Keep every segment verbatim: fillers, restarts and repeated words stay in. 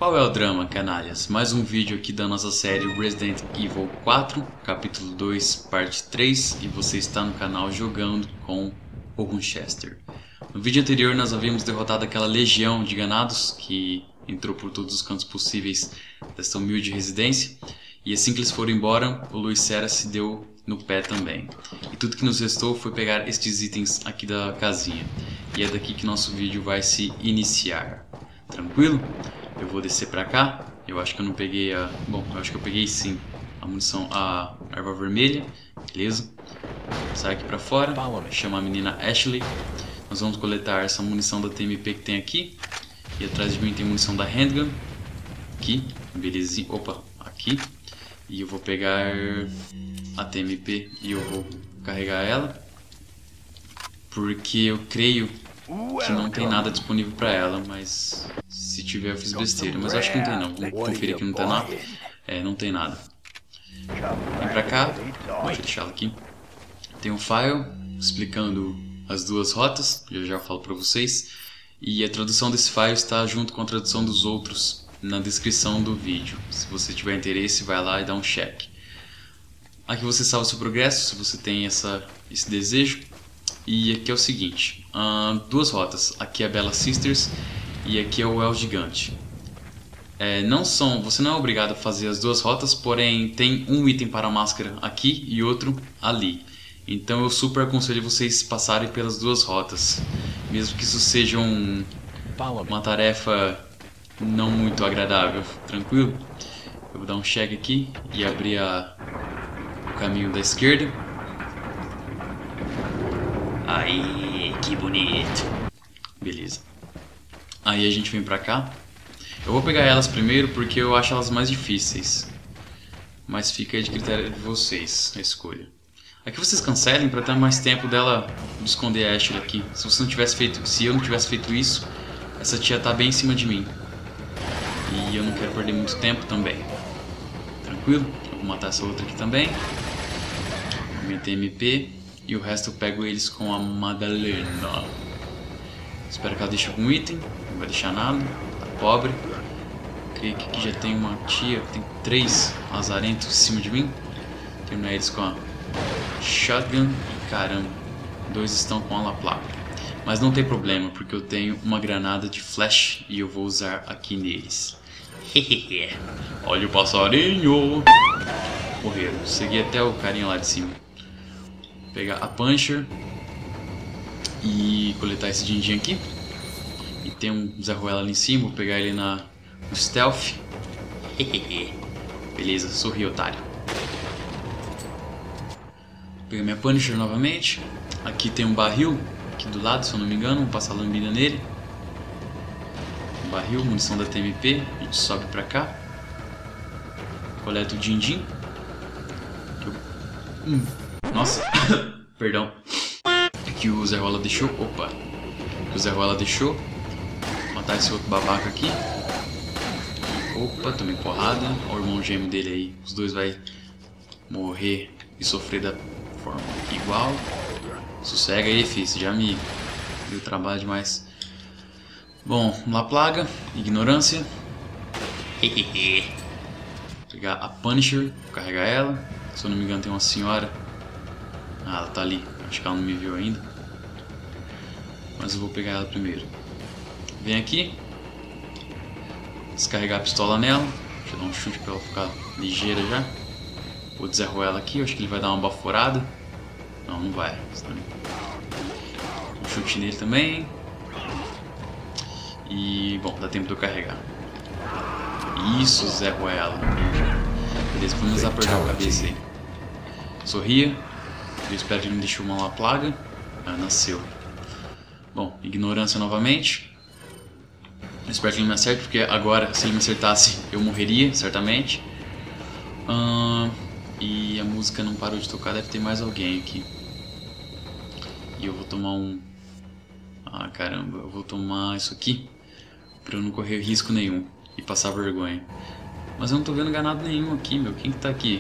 Qual é o drama, canalhas? Mais um vídeo aqui da nossa série Resident Evil quatro, capítulo dois, parte três, e você está no canal jogando com o Winchester. No vídeo anterior nós havíamos derrotado aquela legião de ganados que entrou por todos os cantos possíveis desta humilde residência, e assim que eles foram embora, o Luiz Serra se deu no pé também. E tudo que nos restou foi pegar estes itens aqui da casinha, e é daqui que nosso vídeo vai se iniciar. Tranquilo? Eu vou descer pra cá. Eu acho que eu não peguei a... Bom, eu acho que eu peguei sim a munição, a erva vermelha. Beleza. Sai aqui pra fora. Chama a menina Ashley. Nós vamos coletar essa munição da T M P que tem aqui. E atrás de mim tem munição da handgun. Aqui. Belezinha. Opa, aqui. E eu vou pegar a T M P e eu vou carregar ela. Porque eu creio que não tem nada disponível pra ela, mas se tiver eu fiz besteira, mas eu acho que não tem não, vamos conferir que não tem nada. É, não tem nada. Vem pra cá, vou fechá-la aqui. Tem um file explicando as duas rotas, eu já falo pra vocês. E a tradução desse file está junto com a tradução dos outros na descrição do vídeo. Se você tiver interesse, vai lá e dá um check. Aqui você salva o seu progresso, se você tem essa, esse desejo. E aqui é o seguinte, uh, duas rotas, aqui é a Bella Sisters e aqui é o El Gigante. É, não são, você não é obrigado a fazer as duas rotas, porém tem um item para a máscara aqui e outro ali. Então eu super aconselho vocês passarem pelas duas rotas, mesmo que isso seja um, uma tarefa não muito agradável, tranquilo? Eu vou dar um check aqui e abrir a, o caminho da esquerda. Aí, que bonito. Beleza. Aí a gente vem pra cá. Eu vou pegar elas primeiro porque eu acho elas mais difíceis. Mas fica aí de critério de vocês a escolha. Aqui vocês cancelem pra ter mais tempo dela de esconder a Ashley aqui. Se você não tivesse feito, se eu não tivesse feito isso, essa tia tá bem em cima de mim. E eu não quero perder muito tempo também. Tranquilo? Eu vou matar essa outra aqui também. Minha T M P. E o resto eu pego eles com a Madalena. Espero que ela deixe algum item. Não vai deixar nada. Tá pobre. Creio que aqui já tem uma tia. Tem três lazarentos em cima de mim. Terminar eles com a shotgun. E caramba, dois estão com a La Placa. Mas não tem problema, porque eu tenho uma granada de flash. E eu vou usar aqui neles. Olha o passarinho. Morreram. Segui até o carinha lá de cima. Pegar a Puncher e coletar esse din-din aqui. E tem um Zé Ruela ali em cima, vou pegar ele na, no Stealth. Beleza, sorri, otário. Pegar minha Punisher novamente. Aqui tem um barril, aqui do lado, se eu não me engano, vou passar a lambida nele. Um barril, munição da T M P, a gente sobe pra cá. Coleta o din-din. Hum. Nossa, perdão. Que o Zé Rola deixou. Opa, que o Zé Rola deixou. Vou matar esse outro babaca aqui. Opa, tomei porrada. Olha o irmão gêmeo dele aí. Os dois vai morrer e sofrer da forma igual. Sossega aí, filho. Você já me deu trabalho demais. Bom, La Plaga, ignorância. Pegar a Punisher, carregar ela. Se eu não me engano tem uma senhora. Ah, ela tá ali. Acho que ela não me viu ainda. Mas eu vou pegar ela primeiro. Vem aqui. Descarregar a pistola nela. Deixa eu dar um chute pra ela ficar ligeira já. Vou desarroar ela aqui. Eu acho que ele vai dar uma baforada. Não, não vai. Um chute nele também. E, bom, dá tempo de eu carregar. Isso, Zé Ruela. Beleza, vamos apertar a cabeça aí. Sorria. Eu espero que ele não deixe uma lá plaga. Ah, nasceu. Bom, ignorância novamente. Eu espero que ele me acerte, porque agora, se ele me acertasse, eu morreria, certamente. Ah, e a música não parou de tocar, deve ter mais alguém aqui. E eu vou tomar um... Ah, caramba, eu vou tomar isso aqui pra eu não correr risco nenhum e passar vergonha. Mas eu não tô vendo ganado nenhum aqui, meu. Quem que tá aqui?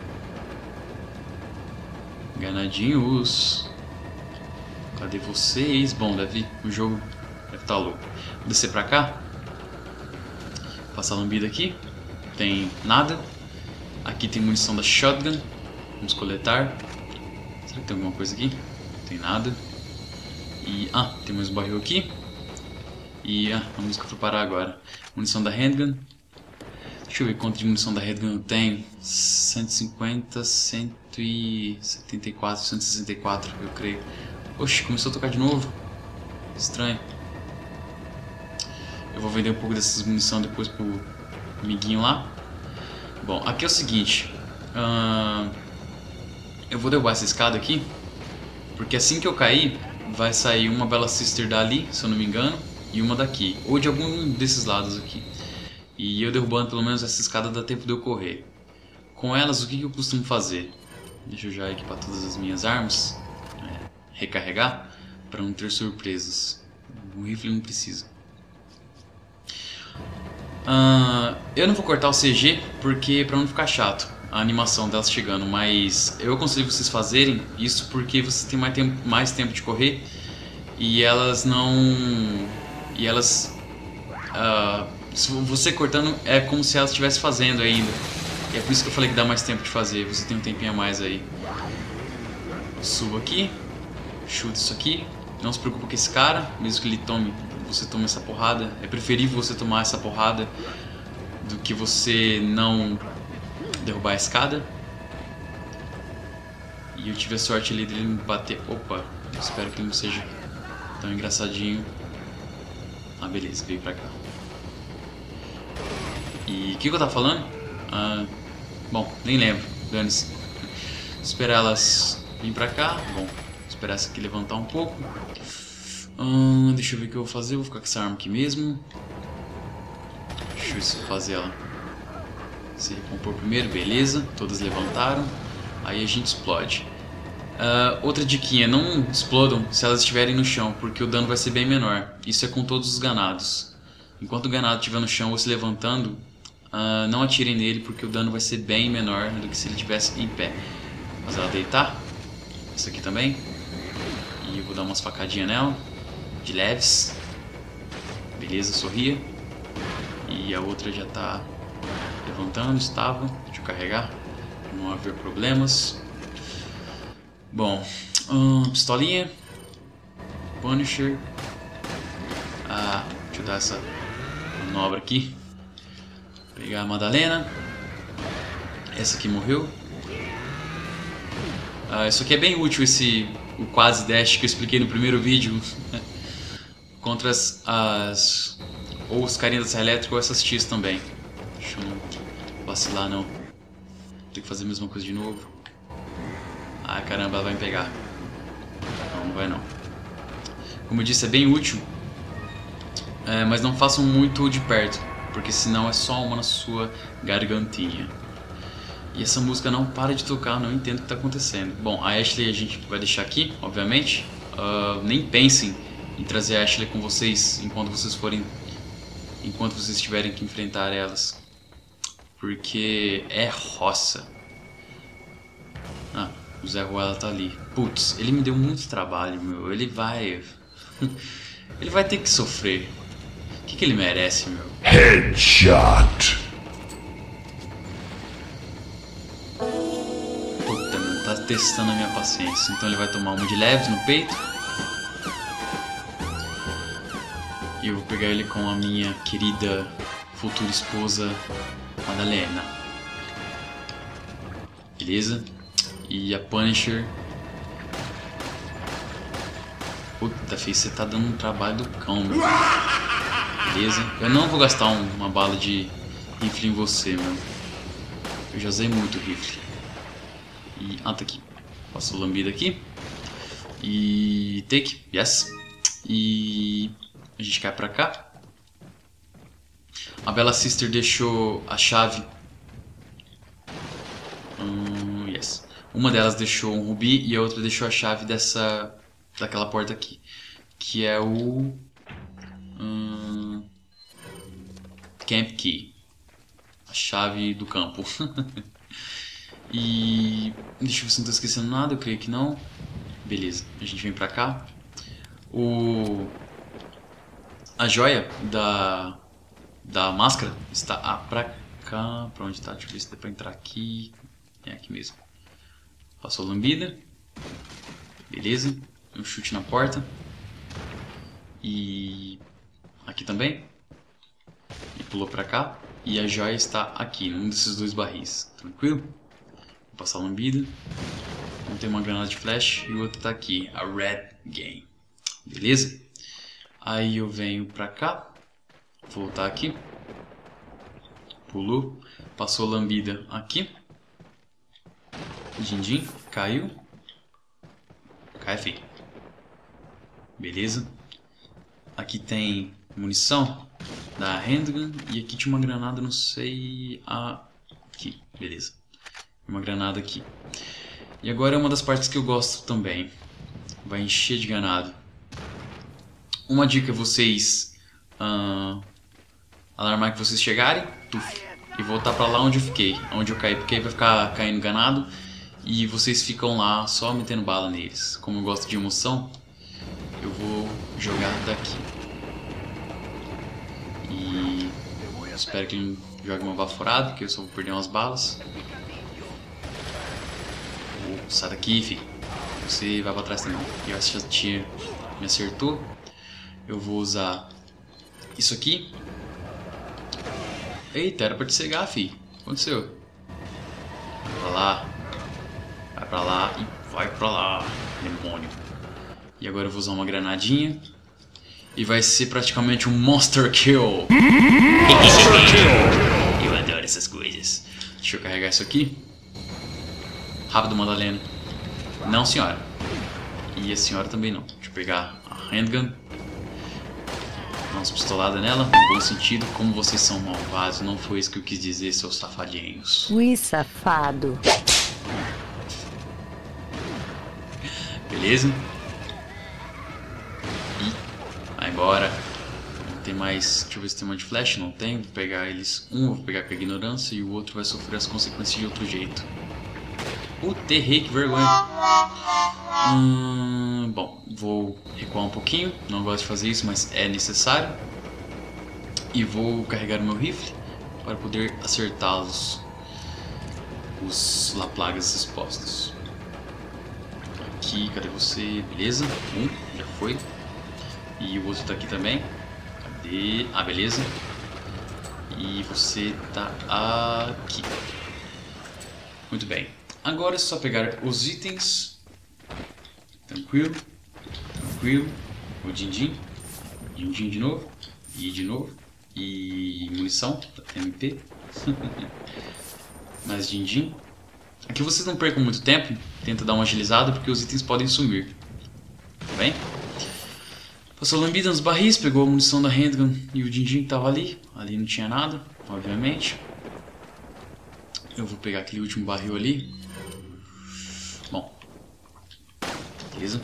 Ganadinhos. Cadê vocês? Bom, deve... o jogo deve estar louco. Vou descer pra cá. Passar a lambida aqui. Tem nada. Aqui tem munição da shotgun. Vamos coletar. Será que tem alguma coisa aqui? Não tem nada. E... ah, tem mais um barril aqui. E... ah, a música foi parar agora. Munição da handgun. Deixa eu ver quanto de munição da handgun eu tenho. cento e cinquenta, cento e setenta e quatro, cento e sessenta e quatro, eu creio. Oxe, começou a tocar de novo. Estranho. Eu vou vender um pouco dessas munição depois pro amiguinho lá. Bom, aqui é o seguinte. Uh, eu vou derrubar essa escada aqui. Porque assim que eu cair, vai sair uma Bella Sister dali, se eu não me engano. E uma daqui. Ou de algum desses lados aqui. E eu derrubando pelo menos essa escada dá tempo de eu correr. Com elas, o que eu costumo fazer? Deixa eu já equipar todas as minhas armas. É, recarregar. Para não ter surpresas. O rifle não precisa. Uh, eu não vou cortar o C G porque para não ficar chato a animação delas chegando, mas eu aconselho vocês fazerem isso porque você tem mais tempo, mais tempo de correr e elas não e elas uh, se você cortando é como se elas estivessem fazendo ainda, e é por isso que eu falei que dá mais tempo de fazer. Você tem um tempinho a mais aí. Subo aqui, chuta isso aqui, não se preocupe com esse cara, mesmo que ele tome você toma essa porrada. É preferível você tomar essa porrada do que você não derrubar a escada. E eu tive a sorte ali dele me bater. Opa, espero que ele não seja tão engraçadinho. Ah, beleza, veio pra cá. E o que, que eu tava falando? Ah, bom, nem lembro, dane-se. Esperar elas vir pra cá. Bom, esperar essa aqui levantar um pouco. Hum, deixa eu ver o que eu vou fazer. Eu vou ficar com essa arma aqui mesmo. Deixa eu fazer ela se recompor primeiro. Beleza, todas levantaram. Aí a gente explode. uh, Outra diquinha: não explodam se elas estiverem no chão, porque o dano vai ser bem menor. Isso é com todos os ganados. Enquanto o ganado estiver no chão ou se levantando, uh, não atirem nele, porque o dano vai ser bem menor do que se ele estivesse em pé. Fazer ela deitar. Essa aqui também. E eu vou dar umas facadinhas nela de leves. Beleza, sorria. E a outra já tá levantando, estava. Deixa eu carregar, não haver problemas. Bom, hum, pistolinha, Punisher. Ah, deixa eu dar essa manobra aqui. Pegar a Madalena. Essa aqui morreu. Ah, isso aqui é bem útil, esse o quase dash que eu expliquei no primeiro vídeo. Contra as, as... ou os carinhas da serra elétrica ou essas tias também. Deixa eu não vacilar não. Tem que fazer a mesma coisa de novo. Ah, caramba, ela vai me pegar. Não, não vai não. Como eu disse, é bem útil. É, mas não façam muito de perto, porque senão é só uma na sua gargantinha. E essa música não para de tocar, não entendo o que está acontecendo. Bom, a Ashley a gente vai deixar aqui, obviamente. Uh, nem pensem em trazer a Ashley com vocês enquanto vocês forem, enquanto vocês tiverem que enfrentar elas, porque é roça. Ah, o Zé Ruela tá ali. Putz, ele me deu muito trabalho, meu. Ele vai, ele vai ter que sofrer. O que, que ele merece, meu? Headshot. Puta, meu, tá testando a minha paciência. Então ele vai tomar uma de leves no peito. E eu vou pegar ele com a minha querida futura esposa Madalena. Beleza? E a Punisher. Puta, filho, você tá dando um trabalho do cão, meu. Beleza? Eu não vou gastar um, uma bala de rifle em você, meu. Eu já usei muito rifle. E... ah, tá aqui. Passo lambida aqui. E... take, yes. E... a gente cai pra cá. A Bella Sister deixou a chave. Hum, yes. Uma delas deixou um rubi e a outra deixou a chave dessa, daquela porta aqui, que é o hum, Camp Key, a chave do campo. E deixa eu ver se não tô esquecendo nada, eu creio que não. Beleza, a gente vem pra cá. O... a joia da, da máscara está ah, pra cá. Pra onde tá? Deixa eu ver se dá pra entrar aqui. É aqui mesmo. Passou a lambida. Beleza. Um chute na porta. E aqui também. E pulou pra cá. E a joia está aqui, num desses dois barris. Tranquilo? Vou passar a lambida. Um tem uma granada de flash e o outro tá aqui, a Red Game. Beleza? Aí eu venho pra cá. Voltar aqui. Pulou. Passou a lambida aqui. Din-din. Caiu. Cai, filho. Beleza? Aqui tem munição da handgun. E aqui tinha uma granada, não sei... Aqui, beleza. Uma granada aqui. E agora é uma das partes que eu gosto também. Vai encher de ganado. Uma dica é vocês... Uh, alarmar que vocês chegarem. Tuf, e voltar pra lá onde eu fiquei. Onde eu caí, porque aí vai ficar caindo ganado. E vocês ficam lá só metendo bala neles. Como eu gosto de emoção, eu vou jogar daqui. E espero que ele jogue uma baforada, porque eu só vou perder umas balas. Oh, sai daqui, fi. Você vai pra trás também. E a tia me acertou. Eu vou usar isso aqui. Eita, era pra te cegar, fi. O que aconteceu? Vai pra lá. Vai pra lá e vai pra lá, demônio. E agora eu vou usar uma granadinha. E vai ser praticamente um Monster Kill. Monster Kill. Eu adoro essas coisas. Deixa eu carregar isso aqui. Rápido, Madalena. Não, senhora. E a senhora também não. Deixa eu pegar a handgun. Dar umas pistoladas nela, no bom sentido. Como vocês são malvados, não foi isso que eu quis dizer, seus safadinhos. Ui, safado. Beleza? E vai embora. Não tem mais. Deixa eu ver se tem uma de flash. Não tem. Vou pegar eles. Um vou pegar com a ignorância e o outro vai sofrer as consequências de outro jeito. Puta, errei, que vergonha. Hum, bom, vou recuar um pouquinho. Não gosto de fazer isso, mas é necessário. E vou carregar o meu rifle para poder acertá-los. Os laplagas expostos. Aqui, cadê você? Beleza, um, já foi. E o outro tá aqui também. Cadê? Ah, beleza. E você tá aqui. Muito bem. Agora é só pegar os itens. Tranquilo. Tranquilo. O din-din. Din-din de novo. E de novo. E munição da T M P. Mais din-din. Aqui vocês não percam muito tempo. Tenta dar uma agilizada porque os itens podem sumir. Tá bem? Passou lambida nos barris. Pegou a munição da handgun e o din-din que tava ali. Ali não tinha nada, obviamente. Eu vou pegar aquele último barril ali. Bom. Beleza.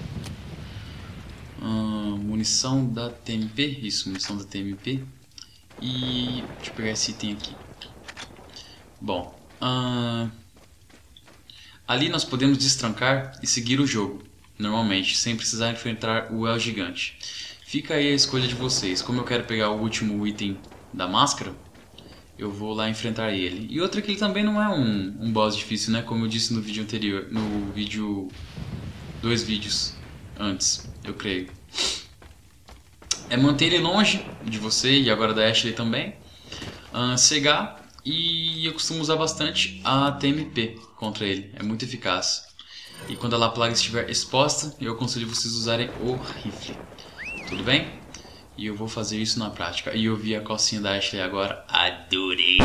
Hum, munição da T M P. Isso, munição da T M P. E deixa eu pegar esse item aqui. Bom. Hum, ali nós podemos destrancar e seguir o jogo. Normalmente, sem precisar enfrentar o El Gigante. Fica aí a escolha de vocês. Como eu quero pegar o último item da máscara, eu vou lá enfrentar ele. E outra que ele também não é um, um boss difícil, né? Como eu disse no vídeo anterior. No vídeo... Dois vídeos antes, eu creio. É manter ele longe de você e agora da Ashley também. Uh, cegar. E eu costumo usar bastante a T M P contra ele. É muito eficaz. E quando a plaga estiver exposta, eu aconselho vocês usarem o rifle. Tudo bem? E eu vou fazer isso na prática. E eu vi a calcinha da Ashley agora. Adorei!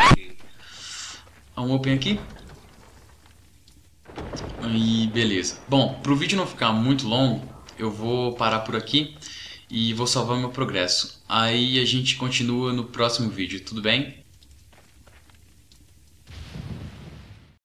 Um open aqui. E beleza. Bom, para o vídeo não ficar muito longo, eu vou parar por aqui e vou salvar meu progresso. Aí a gente continua no próximo vídeo, tudo bem?